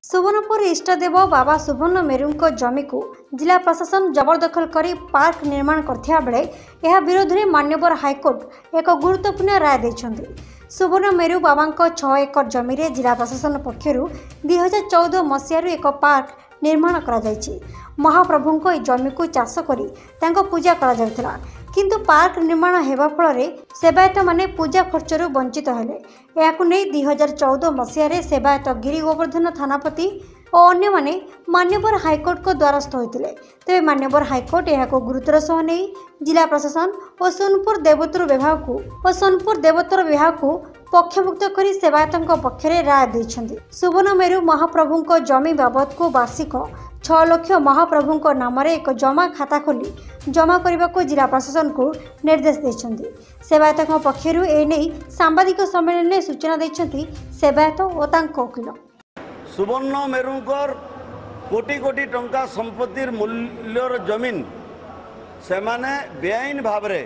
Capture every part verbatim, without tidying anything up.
सुवर्णपुर इष्टदेव बाबा सुवर्ण मेरुंको जमी को जिला प्रशासन जबरदखल करी पार्क निर्माण करथिया बेले यह विरोध में मान्यवर हाईकोर्ट एक गुरुत्वपूर्ण राय देछन्ति। सुवर्ण मेरु बाबा छह एकर जमी रे जिला प्रशासन पक्षरु दुई हजार चौदह मसीह एक पार्क निर्माण करा जायछि। महाप्रभुंको जमी को चाष करी तांको पूजा करा जायतिला, किंतु पार्क निर्माण हेबा फल सेवायत माने पूजा खर्चरू वंचित हेले। याकु नै दुई हजार चौदह मसीह सेवायत गिरी गोवर्धन थानापति और अन्य माने मान्यवर हाईकोर्ट को द्वारस्थ होते। तेज मान्यवर हाईकोर्ट यह गुरुतर सह नहीं जिला प्रशासन और सोनपुर देवोत्तर विभाग को और सोनपुर देवोत्तर विभाग को पक्षभुक्त कर सेवायतों पक्षरे राय देछन्ति। सुवर्ण मेरु महाप्रभुंको जमी बाबद को वार्षिक छह लक्ष महाप्रभुंको नाम एक जमा खाता खोली जमा करने को जिला प्रशासन को निर्देश देछन्ति। सेवायतों पक्षरु एने सांबादिक सम्मेलन में सूचना देछन्ति सेवायत और तांको वकील। सुवर्ण मेरुंकर कोटी कोटी टंका संपत्तिर मूल्यर जमीन से माने बेआईन भाव में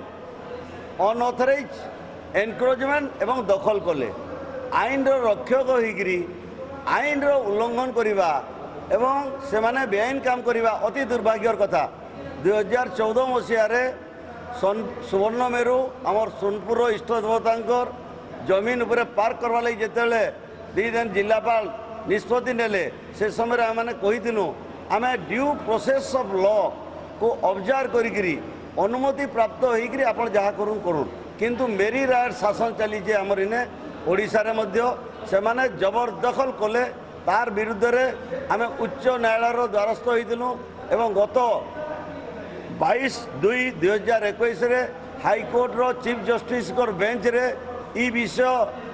अनऑथराइज एनक्रोचमेंट एवं दखल कले आईन रक्षक होकरी आईन उल्लंघन करवा एवं से माने बेआईन काम करवा अति दुर्भाग्यर कथा। दुई हजार चौदह मसीह सुवर्ण मेरु आमर सोनपुर इष्ट देवता जमीन उपर पार्क करवा लगी जिते दी दिन जिलापाल निष्पत्ति नेले से समय आम कहीलु आम ड्यू प्रोसेस ऑफ लॉ को ऑब्जर्व करी अनुमति प्राप्त होकर आप जहाँ करूँ करूँ किंतु मेरी राय शासन चली आमर इने ओडिशा रे मध्य से माने जबरदखल कले तार विरुद्ध रे आम उच्च न्यायालय द्वारस्थ होइतिलु एवं गत बाईस दुई दुई हजार एक हाईकोर्ट रो चीफ जस्टिस बेंच रे ई विषय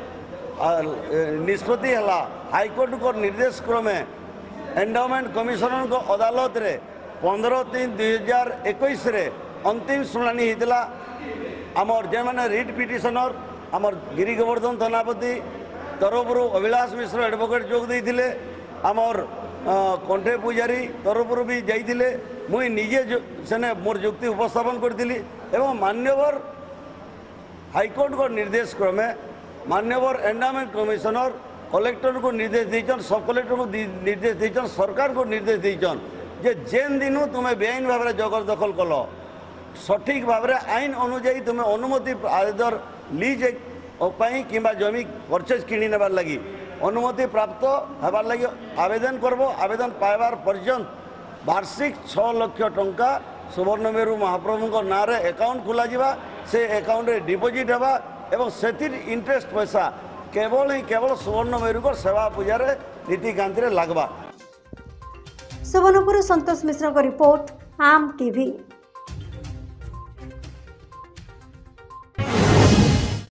निष्पत्ति है। हाईकोर्ट को निर्देश क्रमे एंडोमेंट कमिशनर को अदालत रे पंद्रह तीन दुई हजार एक अंतिम शुणाणी होता। आमर जे मैंने रिट पिटिशनर आमर गिरी गोवर्धन थानापति तरफर अभिलाष मिश्र एडवोकेट जोग देते आमर कंठे पूजारी तरफर भी जाइए मुई निजे सेने मोर जुक्ति उपस्थापन करी एवं मान्यवर हाईकोर्ट को निर्देश क्रमे मान्यवर एंडोमेंट कमिशनर कलेक्टर को निर्देश देचन सब कलेक्टर को निर्देश देचन सरकार को निर्देश देचन जे जेन दिनू तुम्हें बेआईन भाव में जबरदखल कल सठिक भाव में आईन अनुजाई तुम्हें अनुमति आदर लीज कि जमी परचेज किणी नेबार लगी अनुमति प्राप्त होबार लगी आवेदन करबो। आवेदन पाइबार पर्यंत वार्षिक छह लक्ष टंका सुवर्ण मेरु महाप्रभु ना रे अकाउंट खोल जा से अकाउंट रे डिपोजिट होगा एवं सेतिर इंटरेस्ट पैसा केवल ही केवल सुवर्ण मेरु को सेवा पूजा रे नीतिकांति रे लागबा। सुवर्णपुर संतोष मिश्र को रिपोर्ट आम टीवी।